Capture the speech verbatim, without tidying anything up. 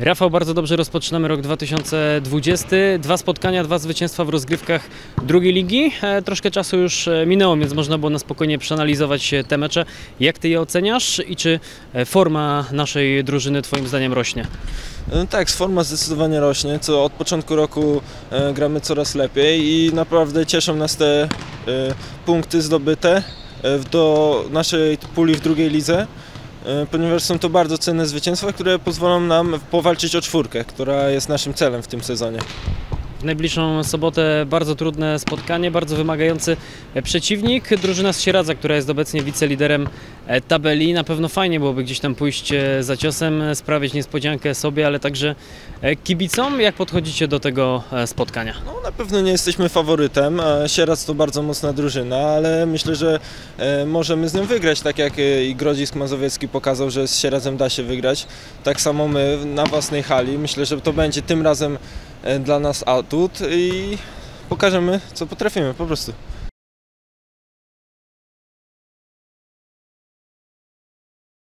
Rafał, bardzo dobrze rozpoczynamy rok dwa tysiące dwudziesty. Dwa spotkania, dwa zwycięstwa w rozgrywkach drugiej ligi. E, troszkę czasu już minęło, więc można było na spokojnie przeanalizować te mecze. Jak Ty je oceniasz i czy forma naszej drużyny Twoim zdaniem rośnie? No tak, forma zdecydowanie rośnie, co od początku roku e, gramy coraz lepiej i naprawdę cieszą nas te e, punkty zdobyte e, do naszej puli w drugiej lidze, e, ponieważ są to bardzo cenne zwycięstwa, które pozwolą nam powalczyć o czwórkę, która jest naszym celem w tym sezonie. W najbliższą sobotę bardzo trudne spotkanie, bardzo wymagający przeciwnik. Drużyna z Sieradza, która jest obecnie wiceliderem tabeli. Na pewno fajnie byłoby gdzieś tam pójść za ciosem, sprawić niespodziankę sobie, ale także kibicom. Jak podchodzicie do tego spotkania? No, na pewno nie jesteśmy faworytem. Sieradz to bardzo mocna drużyna, ale myślę, że możemy z nią wygrać, tak jak i Grodzisk Mazowiecki pokazał, że z Sieradzem da się wygrać. Tak samo my na własnej hali. Myślę, że to będzie tym razem dla nas atut i pokażemy, co potrafimy po prostu.